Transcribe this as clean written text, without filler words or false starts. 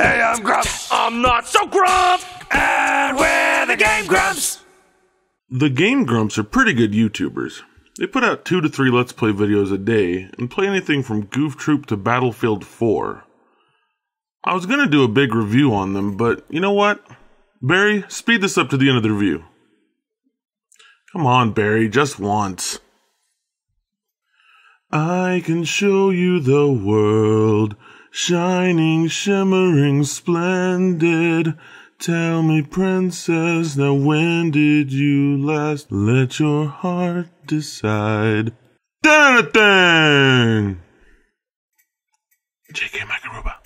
Hey, I'm Grumps. I'm not so Grump. And we're the Game Grumps. The Game Grumps are pretty good YouTubers. They put out 2 to 3 Let's Play videos a day and play anything from Goof Troop to Battlefield 4. I was gonna do a big review on them, but you know what? Barry, speed this up to the end of the review. Come on, Barry, just once. I can show you the world, shining, shimmering, splendid. Tell me, princess, now when did you last let your heart decide? Dang! JK Microruba.